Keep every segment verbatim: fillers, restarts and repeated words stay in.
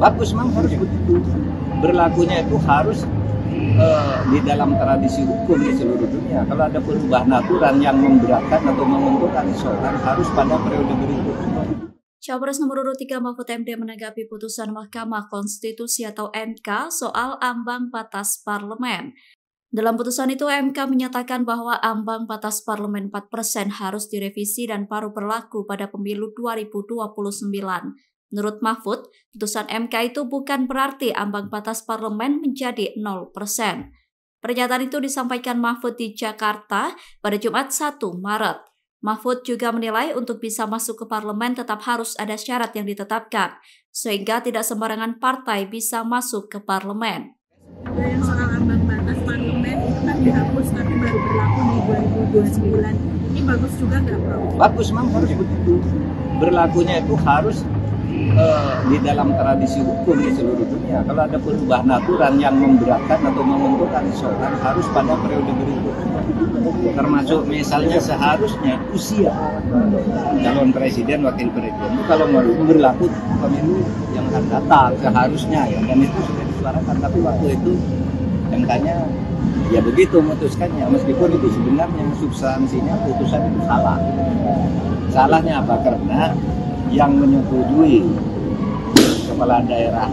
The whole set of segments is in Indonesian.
Bagus, memang harus begitu. Berlakunya itu harus uh, di dalam tradisi hukum di seluruh dunia. Kalau ada perubahan aturan yang memberatkan atau menguntungkan seseorang harus pada periode berikutnya. Cawapres nomor urut tiga Mahfud M D menanggapi putusan Mahkamah Konstitusi atau M K soal ambang batas parlemen. Dalam putusan itu, M K menyatakan bahwa ambang batas parlemen empat persen harus direvisi dan baru berlaku pada pemilu dua ribu dua puluh sembilan. Menurut Mahfud, putusan M K itu bukan berarti ambang batas parlemen menjadi nol persen. Pernyataan itu disampaikan Mahfud di Jakarta pada Jumat satu Maret. Mahfud juga menilai untuk bisa masuk ke parlemen tetap harus ada syarat yang ditetapkan, sehingga tidak sembarangan partai bisa masuk ke parlemen. Yang soal ambang batas parlemen itu kan dihapus tapi baru berlaku di dua ribu dua puluh sembilan. Ini bagus juga nggak, Prof? Bagus, memang harus begitu. Berlakunya itu harus uh, di dalam tradisi hukum di seluruh dunia. Kalau ada perubahan aturan yang memberatkan atau menguntungkan seseorang harus pada periode berikutnya. Termasuk misalnya seharusnya usia calon presiden, wakil presiden itu kalau mau berlaku pemilu yang akan datang seharusnya ya, dan itu sudah disuarakan, tapi waktu itu M K-nya ya begitu memutuskannya, meskipun itu sebenarnya substansinya putusan itu salah. Salahnya apa? Karena yang menyetujui kepala daerah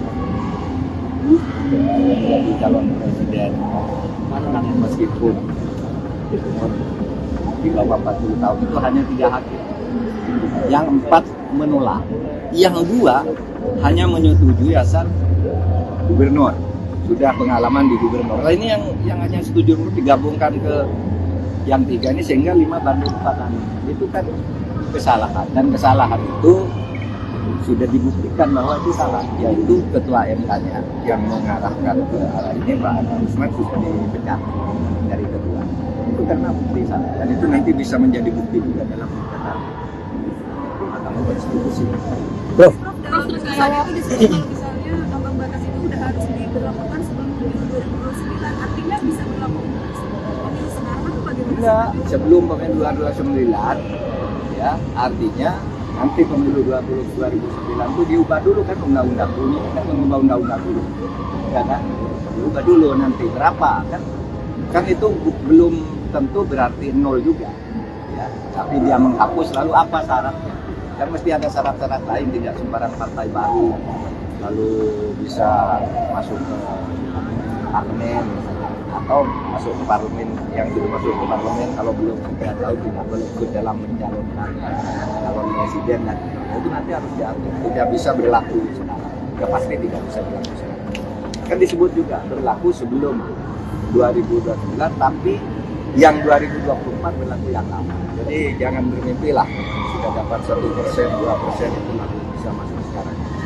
menjadi calon presiden meskipun umur di bawah empat puluh tahun itu hanya tiga hakim, yang empat menolak, yang dua hanya menyetujui asal gubernur, sudah pengalaman di gubernur. Nah, ini yang yang hanya setuju digabungkan ke yang tiga ini sehingga lima banding empat. Itu kan kesalahan, dan kesalahan itu sudah dibuktikan bahwa itu salah, yaitu ketua M K-nya yang mengarahkan ke arah ini, Pak Usman, sudah dipecat dari ketua. Itu karena bukti salah, dan itu nanti bisa menjadi bukti juga dalam gugatan Mahkamah Konstitusi. Prof, dalam putusan itu disebut kalau misalnya ambang batas itu udah harus diberlakukan sebelum pemilu dua ribu dua puluh sembilan, artinya bisa berlaku pemilu sekarang atau bagaimana? Enggak, sebelum pemilu dua ribu dua puluh sembilan, ya artinya nanti pemilu dua ribu sembilan itu diubah dulu kan undang-undang dulu, kan mengubah undang-undang dulu, ya kan? Diubah dulu nanti berapa kan? Kan itu belum tentu berarti nol juga, ya. Tapi dia menghapus, lalu apa syaratnya? Kan mesti ada syarat-syarat lain, tidak sembarang partai baru lalu bisa masuk ke parlemen atau masuk ke parlemen yang sudah masuk ke parlemen kalau belum sampai tahu tidak boleh ikut dalam mencalonkan calon presiden, dan itu nanti harus diatur. Tidak bisa berlaku sekarang, ya pasti tidak bisa berlaku sekarang. Kan disebut juga berlaku sebelum dua ribu dua puluh sembilan, tapi yang dua ribu dua puluh empat berlaku yang lama. Jadi jangan bermimpi lah sudah dapat satu persen, dua persen itu lalu bisa masuk sekarang.